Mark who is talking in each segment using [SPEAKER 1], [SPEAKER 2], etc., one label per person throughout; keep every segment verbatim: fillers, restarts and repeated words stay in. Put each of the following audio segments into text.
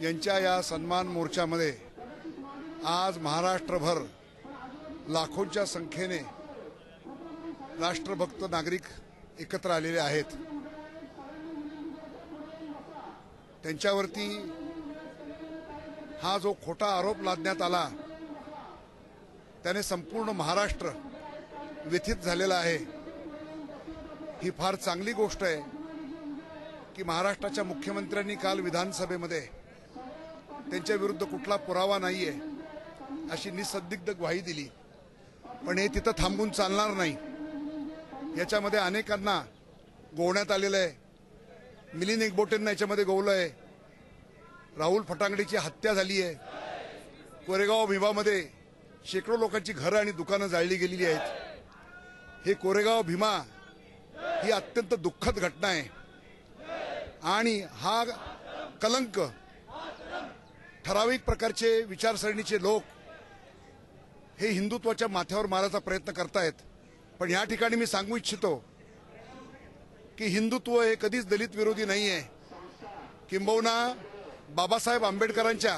[SPEAKER 1] यांच्या या सन्मान मोर्चामध्ये आज महाराष्ट्रभर लाखोंच्या संख्येने राष्ट्रभक्त नागरिक एकत्र आलेले आहेत। त्यांच्यावरती हा जो खोटा आरोप लादण्यात आला त्याने संपूर्ण महाराष्ट्र व्यथित झालेला आहे। ही फार चांगली गोष्ट आहे की महाराष्ट्राच्या मुख्यमंत्र्यांनी काल विधानसभेमध्ये त्यांच्या विरुद्ध कुठला पुरावा नाहीये अशी निसंदिग्ध ग्वाही दिली। पण हे तिथं थांबून चालणार नाही। याच्यामध्ये अनेकांना गोवण्यात आलेलं आहे। मिलिंद एकबोटेंना याच्यामध्ये गोवलं आहे। राहुल फटांगडीची हत्या झाली आहे। कोरेगाव भीमामध्ये शेकडो लोकांची घरं आणि दुकानं जाळली गेलेली आहेत। हे कोरेगाव भीमा ही अत्यंत दुःखद घटना आहे आणि हा कलंक ठराविक प्रकारचे विचारसरणीचे लोक हे हिंदुत्वाच्या माथ्यावर मारायचा प्रयत्न करतायत। पण या ठिकाणी मी सांगू इच्छितो की हिंदुत्व हे कधीच दलित विरोधी नाही आहे। किंबहुना बाबासाहेब आंबेडकरांच्या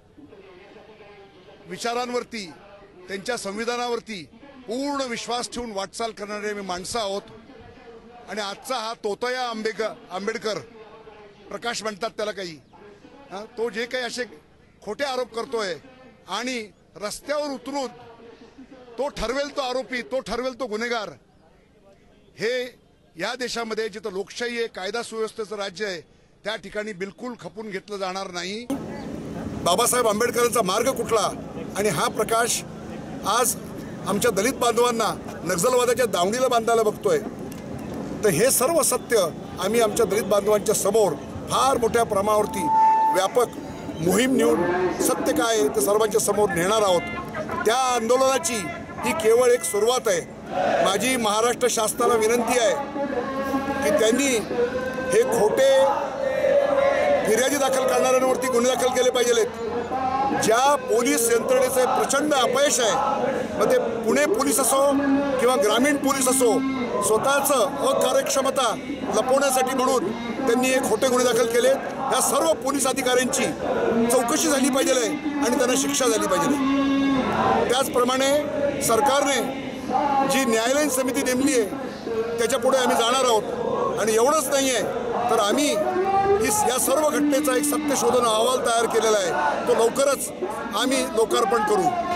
[SPEAKER 1] विचारांवरती त्यांच्या संविधानावरती पूर्ण विश्वास ठेवून वाटचाल करणारे आम्ही माणसं आहोत। आणि आजचा हा तोतया आंबेडकर आंबेडकर प्रकाश म्हणतात त्याला काही, तो जे काही असे खोटे आरोप करतोय आणि रस्त्यावर उतरून तो ठरवेल तो आरोपी, तो ठरवेल तो गुन्हेगार, हे या देशामध्ये जिथं लोकशाही आहे, कायदा सुव्यवस्थेचं राज्य आहे, त्या ठिकाणी बिलकुल खपून घेतलं जाणार नाही। बाबासाहेब आंबेडकरांचा मार्ग कुठला आणि हा प्रकाश आज आमच्या दलित बांधवांना नक्षलवादाच्या दावणीला बांधायला बघतोय। तर हे सर्व सत्य आम्ही आमच्या दलित बांधवांच्या समोर फार मोठ्या प्रमाणावरती व्यापक मोहीम नेऊन सत्य काय आहे ते सर्वांच्या समोर नेणार आहोत। त्या आंदोलनाची ही केवळ एक सुरुवात आहे। माझी महाराष्ट्र शासनाला विनंती आहे की त्यांनी हे खोटे फिर्यादी दाखल करणाऱ्यांवरती गुन्हे दाखल केले पाहिजेत। ज्या पोलीस यंत्रणेचे प्रचंड अपयश आहे, मग ते पुणे पोलीस असो किंवा ग्रामीण पोलीस असो, स्वतःचं अकार्यक्षमता लपवण्यासाठी म्हणून त्यांनी हे खोटे गुन्हे दाखल केलेत। या सर्व पोलीस अधिकाऱ्यांची चौकशी झाली पाहिजे आणि त्यांना शिक्षा झाली पाहिजे। त्याचप्रमाणे सरकारने जी न्यायालयीन समिती नेमली आहे त्याच्यापुढे आम्ही जाणार आहोत। आणि एवढंच नाही आहे तर आम्ही या सर्व घटनेचा एक सत्यशोधन अहवाल तयार केलेला आहे, तो लवकरच आम्ही लोकार्पण करू।